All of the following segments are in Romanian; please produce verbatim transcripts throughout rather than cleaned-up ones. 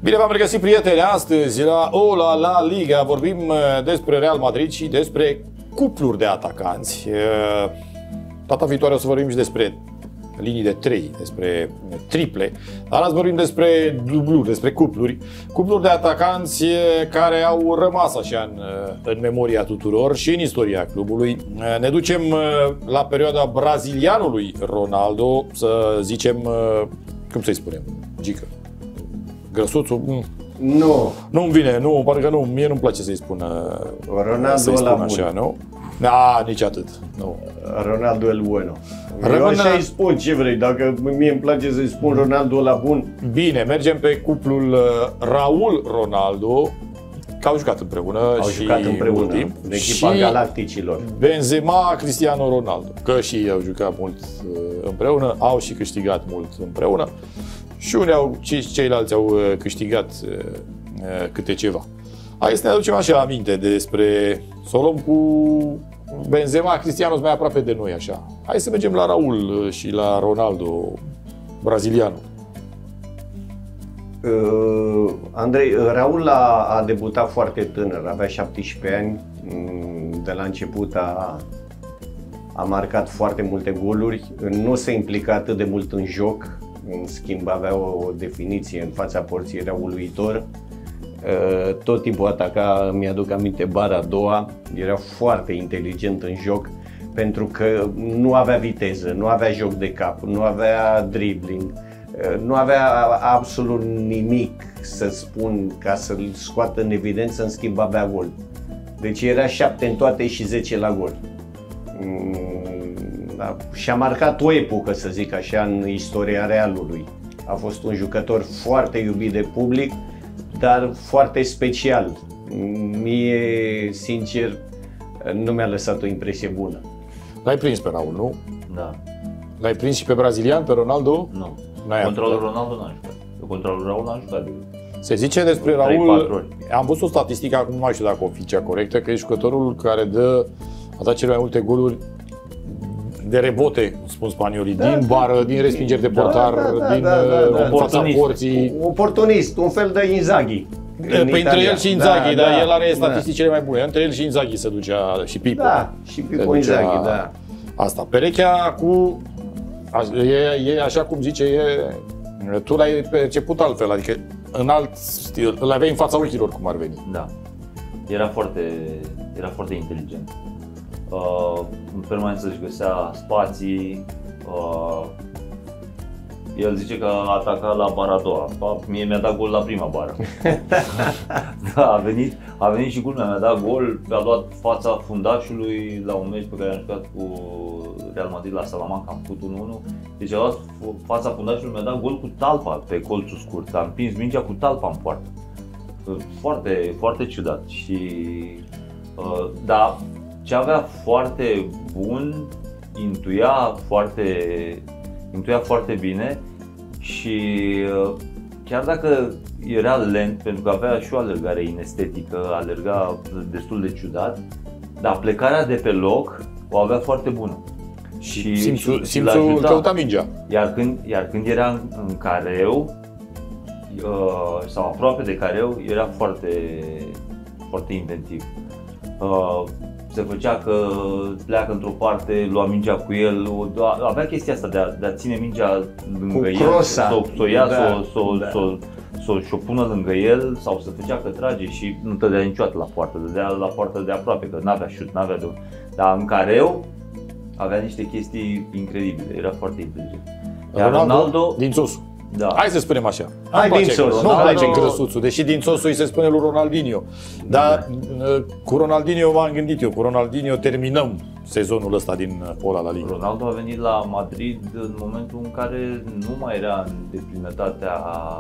Bine v-am regăsit, prieteni, astăzi la Ola La Liga vorbim despre Real Madrid și despre cupluri de atacanți. Data viitoare o să vorbim și despre linii de trei, despre triple, dar azi vorbim despre dubluri, despre cupluri. Cupluri de atacanți care au rămas așa în, în memoria tuturor și în istoria clubului. Ne ducem la perioada brazilianului Ronaldo, să zicem, cum să-i spunem, Gică? Grăsuțul? Nu. Nu-mi vine, nu, parcă nu, mie nu-mi place să-i spun, Ronaldo să-i spun la așa, bun. nu? Da, nici atât, nu. Ronaldo el bueno. Rămână... Eu așa îi spun, ce vrei, dacă mie îmi place să-i spun Ronaldo la bun. Bine, mergem pe cuplul Raul Ronaldo, că au jucat împreună Au și jucat împreună, mult timp. în echipa și Galacticilor. Benzema, Cristiano Ronaldo, că și ei au jucat mult împreună, au și câștigat mult împreună. Și unii au, ceilalți au câștigat câte ceva. Hai să ne aducem așa aminte despre, să o luăm cu Benzema, Cristiano mai aproape de noi așa. Hai să mergem la Raul și la Ronaldo, brazilianul. Uh, Andrei, Raul a, a debutat foarte tânăr, avea șaptesprezece ani, de la început a, a marcat foarte multe goluri, nu se implica atât de mult în joc, în schimb avea o definiție în fața porții, era uluitor. Tot timpul ataca, mi-aduc aminte, bara a doua, era foarte inteligent în joc pentru că nu avea viteză, nu avea joc de cap, nu avea dribbling, nu avea absolut nimic să spun ca să-l scoată în evidență, în schimb avea gol. Deci era șapte în toate și zece la gol. Și-a marcat o epocă, să zic așa, în istoria Realului. A fost un jucător foarte iubit de public, dar foarte special. Mie, sincer, nu mi-a lăsat o impresie bună. L-ai prins pe Raul, nu? Da. L-ai prins și pe brazilian, pe Ronaldo? Nu. N-ai Contra lui apucat. Ronaldo n-am jucat. Eu contra lui Raul n-am jucat. Se zice despre trei patru Raul, ori. am văzut o statistică, acum nu mai știu dacă o fi cea corectă, că e jucătorul care dă, a dat cele mai multe goluri de rebote, spun spaniolii, Da, din bară, din respingeri de portar, da, da, din da, da, da, în fața oportunist. porții. Oportunist, un fel de Inzaghi. Păi între el și Inzaghi, da, dar da, el are da. statisticile mai bune. Între el și Inzaghi se ducea, și Pipo. Da, și Pipo Se ducea Inzaghi, da. Asta. Perechea cu, e, e așa cum zice, e, tu l-ai perceput altfel, adică în alt stil, îl aveai în fața ochilor cum ar veni. Da. Era foarte, era foarte inteligent. Uh, în permanență își găsea spații. Uh, el zice că a atacat la bara a doua. Mie mi-a dat gol la prima bară. Da, a venit, a venit și culmea, mi-a dat gol, a luat fața fundașului la un meci pe care am jucat cu Real Madrid la Salamanca, am făcut unu unu. Deci a luat fața fundașului, mi-a dat gol cu talpa pe colțul scurt, a împins mingea cu talpa în poartă. Foarte, foarte ciudat. Și uh, da, ce avea foarte bun, intuia foarte, intuia foarte bine și uh, chiar dacă era lent, pentru că avea și o alergare inestetică, alerga destul de ciudat, dar plecarea de pe loc o avea foarte bună. Și Simțul, și simțul căuta mingea. Iar când, iar când era în, în careu, uh, sau aproape de careu, era foarte, foarte inventiv. Uh, se făcea că pleacă într-o parte, lua mingea cu el, avea chestia asta de a, de a ține mingea lângă Cu el, crosa. să o ia, Da, să, să, da. să, să, să o pună lângă el, sau să făcea că trage și nu dădea niciodată la poartă, dădea la poartă de aproape, că n-avea șut, n-avea de... Dar în careu avea niște chestii incredibile, era foarte inteligent. Iar Ronaldo, Ronaldo, din țosul. da. Hai să spunem așa. Hai Nu-mi din place- țosul. Nu-mi place Ronaldo- grăsuțul, deși din țosul îi se spune lui Ronaldinho. Dar cu Ronaldinho m-am gândit eu, cu Ronaldinho terminăm sezonul ăsta din Ola La Liga. Ronaldo a venit la Madrid în momentul în care nu mai era în deplinătatea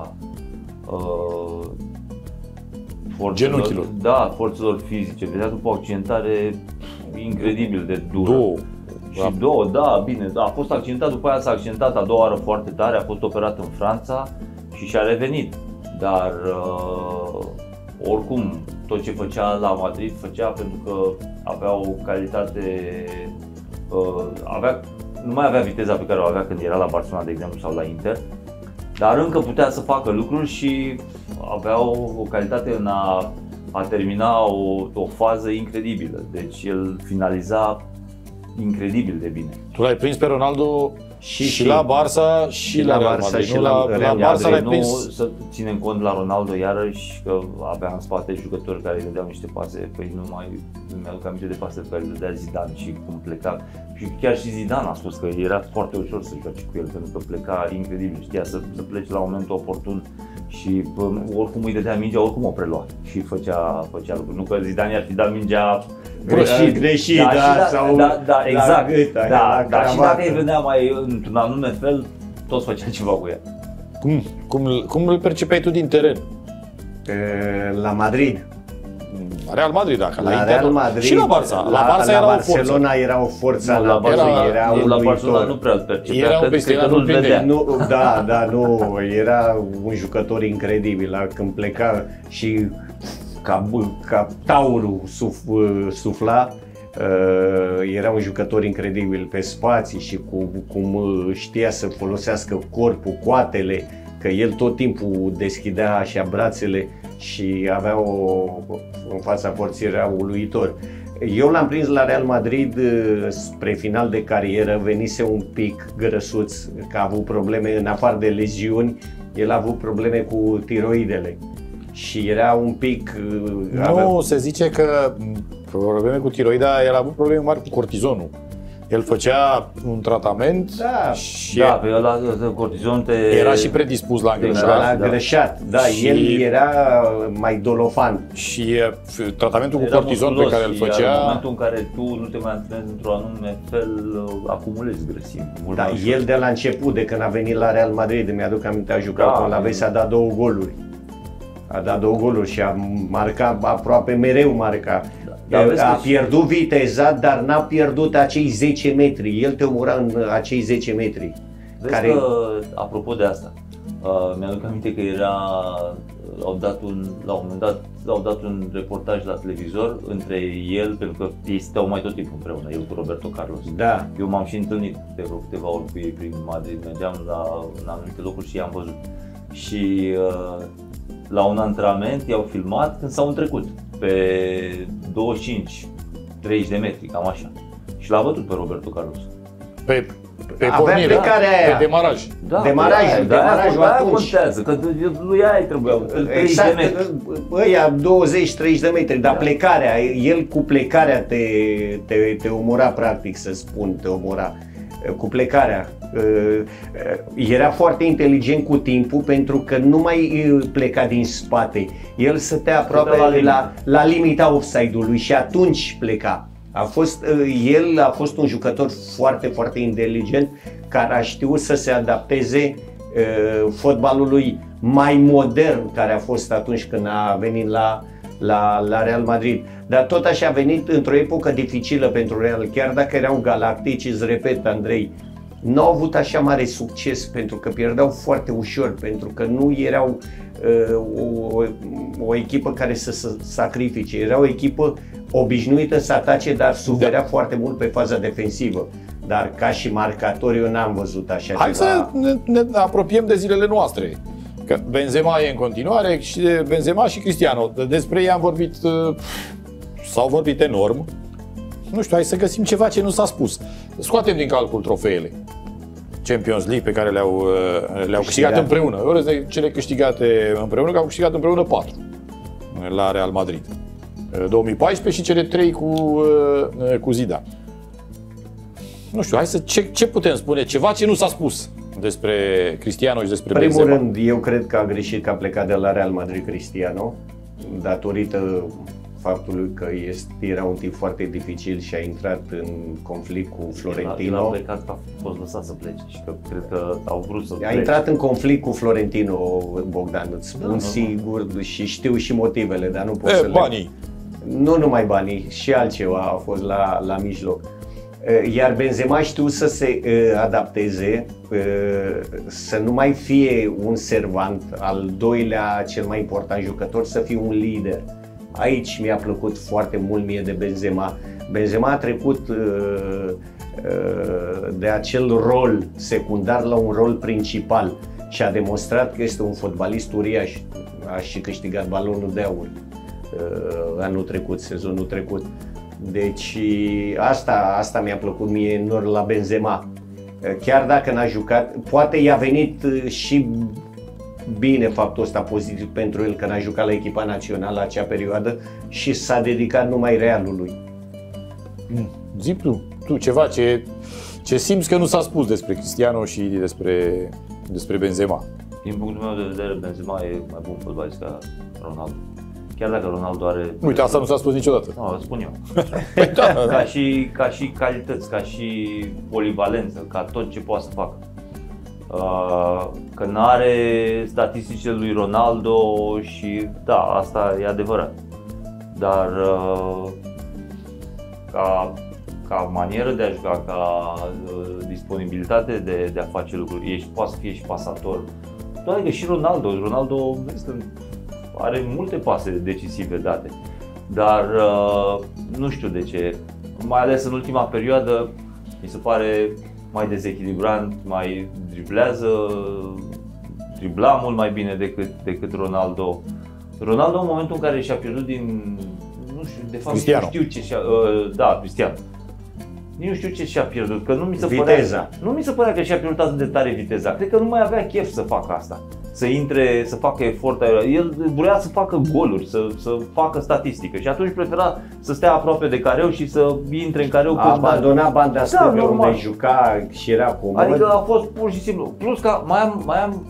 uh, forțelor, Genunchilor. Da, forțelor fizice. Vedea după o accidentare incredibil de dură. Două. Și Da. două, da, bine, a fost accidentat, după aia s-a accidentat a doua oară foarte tare, a fost operat în Franța și și-a revenit. Dar uh, oricum, tot ce făcea la Madrid făcea pentru că avea o calitate, uh, avea, nu mai avea viteza pe care o avea când era la Barcelona, de exemplu, sau la Inter, dar încă putea să facă lucruri și avea o, o calitate în a, a termina o, o fază incredibilă. Deci el finaliza incredibil de bine. Tu l-ai prins pe Ronaldo și, și, și la Barça și, și la Real Barça Madrid. și Nu, la la, Real la Barça Madrid. l-ai Nu prins. să ținem cont la Ronaldo iarăși că avea în spate jucători care îi dădeau niște pase, păi nu mai mi-aduc aminte de pase pe care le dădea Zidane și cum pleca. Și chiar și Zidane a spus că era foarte ușor să joace cu el pentru că pleca incredibil, știa să, să plece la momentul oportun și pă, oricum îi dădea mingea, oricum o prelua și făcea, făcea lucruri. Nu că Zidane ar fi dat mingea greșit, greșit, da, da, da, sau da, da, exact, la gât, da, la dar și cravată. dacă îi venea mai într-un anume fel, toți făcea ceva cu ea. Cum, cum, cum îl percepeai tu din teren? E, La Madrid. La Real Madrid, dacă la, La Inter, Real Madrid. și la Barça. La, La, Barça la era Barcelona o forță. era o forță, Nu, la la Barça Barcelona, era nu, la Barcelona nu uluitor. prea îl percepea, Era un pentru că Cristiano nu-l Ronaldo. vedea. Nu, da, da, nu, era un jucător incredibil, la- când pleca și ca, ca taurul suf, sufla, uh, era un jucător incredibil pe spații și cu, cum știa să folosească corpul, coatele, că el tot timpul deschidea așa brațele și avea o, în fața porții era uluitor. Eu l-am prins la Real Madrid uh, spre final de carieră, venise un pic grăsuț, că a avut probleme în afară de leziuni, el a avut probleme cu tiroidele și era un pic... uh, Nu, avea- se zice că m, probleme cu tiroida, el a avut probleme mari cu cortizonul. El făcea un tratament Da. și Da, pe ăla de cortizon te... era și predispus la Era îngreșare. la da. greșat, da, Și- el era mai dolofan. Și e, f- tratamentul cu Era cortizon pe musculos care îl și În făcea, momentul în care tu nu te mai antrenezi într-un anume fel, acumulezi grăsimi. mult Da, mai ușor. el de la început, de când a venit la Real Madrid, mi-aduc aminte, a jucat Da, cu la Alavés, a dat două goluri. A dat două goluri și a marcat aproape mereu marca. Da, El vezi a că și- pierdut viteza, dar n-a pierdut acei zece metri. El te omora în acei zece metri. Vezi care- că, apropo de asta, uh, mi-aduc aminte că era, l-au dat un, la un moment dat, l-au dat un reportaj la televizor între el, pentru că ei stau mai tot timpul împreună, el cu Roberto Carlos. Da, Eu m-am și întâlnit de vreo câteva ori cu ei prin Madrid, mergeam la în anumite locuri și i-am văzut. Și uh, la un antrenament i-au filmat când s-au întrecut pe douăzeci și cinci treizeci de metri, cam așa. Și l-a bătut pe Roberto Carlos. pe, pe avea pornire, plecarea aia. pe demaraj. Da, Demarajul, de aia, demarajul de aia atunci. contează, că lui aia trebuiau treizeci exact, de metri. ăia douăzeci treizeci de metri, dar Da. plecarea, el cu plecarea te, te, te omora practic, să spun, te omora. Cu plecarea. Era foarte inteligent cu timpul pentru că nu mai pleca din spate. El stătea aproape Stătea la la, limită. la, la limita offside-ului și atunci pleca. A fost, el a fost un jucător foarte, foarte inteligent care a știut să se adapteze uh, fotbalului mai modern care a fost atunci când a venit la, la, la Real Madrid. Dar tot așa a venit într-o epocă dificilă pentru Real, chiar dacă erau galactici, îți repet, Andrei, nu au avut așa mare succes pentru că pierdeau foarte ușor, pentru că nu erau uh, o, o echipă care să se sacrifice, era o echipă obișnuită să atace, dar suferea da. foarte mult pe faza defensivă. Dar ca și marcator eu n-am văzut așa Hai ceva. să ne, ne apropiem de zilele noastre. Că Benzema e în continuare și de Benzema și Cristiano. Despre ei am vorbit, s-au vorbit enorm. Nu știu, hai să găsim ceva ce nu s-a spus. Scoatem din calcul trofeele Champions League pe care le-au, le-au câștigat împreună. Eu râs de cele câștigate împreună, că au câștigat împreună patru la Real Madrid. două mii paisprezece și cele trei cu, cu Zidane. Nu știu, hai să, ce, ce putem spune? Ceva ce nu s-a spus despre Cristiano și despre În primul Benzema. rând, eu cred că a greșit că a plecat de la Real Madrid Cristiano, datorită faptului că este, era un tip foarte dificil și a intrat în conflict cu Florentino. El a plecat, a fost lăsat să plece și că cred că au vrut să A plece. intrat în conflict cu Florentino, Bogdan, îți spun Da, sigur și știu și motivele, dar nu pot E, să le... banii. Nu numai banii, și altceva a fost la, la mijloc. Iar Benzema știu să se uh, adapteze, uh, să nu mai fie un servant, al doilea cel mai important jucător, să fie un lider. Aici mi-a plăcut foarte mult mie de Benzema. Benzema a trecut uh, uh, de acel rol secundar la un rol principal și a demonstrat că este un fotbalist uriaș. A și câștigat balonul de aur anul trecut, sezonul trecut. Deci asta, asta mi-a plăcut mie enorm la Benzema. Chiar dacă n-a jucat, poate i-a venit și bine faptul ăsta pozitiv pentru el că n-a jucat la echipa națională acea perioadă și s-a dedicat numai Realului. Zi tu, tu ceva ce, ce simți că nu s-a spus despre Cristiano și despre, despre Benzema. Din punctul meu de vedere, Benzema e mai bun fotbalist ca Ronaldo. Chiar dacă Ronaldo are... Uite, asta nu s-a spus niciodată. Nu, spun eu. Păi da, ca, și, ca și calități, ca și polivalență, ca tot ce poate să facă. Uh, că nu are statisticile lui Ronaldo și da, asta e adevărat. Dar uh, ca, ca manieră de a juca, ca uh, disponibilitate de, de a face lucruri, ești, poate să fie și pasator. Doar că și Ronaldo, Ronaldo este, are multe pase decisive date, dar uh, nu știu de ce, mai ales în ultima perioadă, mi se pare mai dezechilibrant, mai driblează, dribla mult mai bine decât, decât Ronaldo. Ronaldo în momentul în care și-a pierdut din, nu știu, de fapt Cristiano. nu știu ce și-a, uh, da, Cristiano. Nu știu ce și-a pierdut, că nu mi se Viteza. părea, nu mi se părea că și-a pierdut atât de tare viteza. Cred că nu mai avea chef să facă asta. Să intre, să facă efort. El vrea să facă goluri, să, să facă statistică și atunci prefera să stea aproape de careu și să intre în careu. A abandonat banda stângă, da, unde juca și era comod. Adică a fost pur și simplu. Plus că mai am, mai am,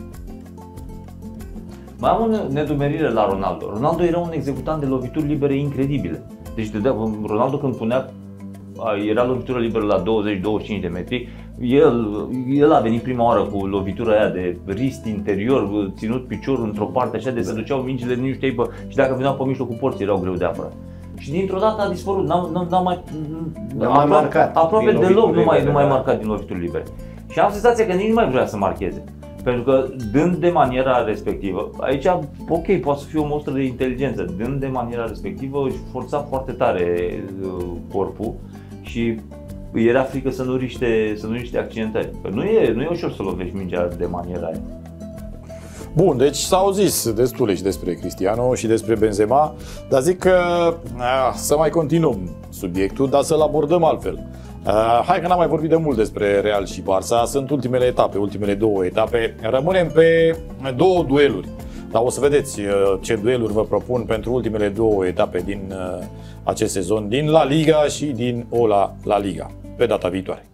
mai am o nedumerire la Ronaldo. Ronaldo era un executant de lovituri libere incredibile. Deci Ronaldo când punea, era lovitură liberă la douăzeci douăzeci și cinci de metri, el, el a venit prima oară cu lovitura aia de wrist interior, ținut piciorul într-o parte așa de se duceau mingile, nu știai, bă, și dacă veneau pe mijlocul porții erau greu de apărat. Și dintr-o dată a dispărut, n-a, n-a mai, n-a mai marcat, aproape deloc nu mai, nu mai marcat din lovituri libere. Și am senzația că nici nu mai vrea să marcheze. Pentru că dând de maniera respectivă, aici ok, poate să fie o mostră de inteligență, dând de maniera respectivă își forța foarte tare corpul și îi era frică să nu riște, să nu riște accidentări. Că nu e, nu e ușor să lovești mingea de maniera aia. Bun, deci s-au zis destule și despre Cristiano și despre Benzema, dar zic că a, să mai continuăm subiectul, dar să-l abordăm altfel. Uh, hai că n-am mai vorbit de mult despre Real și Barça, sunt ultimele etape, ultimele două etape, rămânem pe două dueluri, dar o să vedeți uh, ce dueluri vă propun pentru ultimele două etape din uh, acest sezon, din La Liga și din Ola La Liga, pe data viitoare.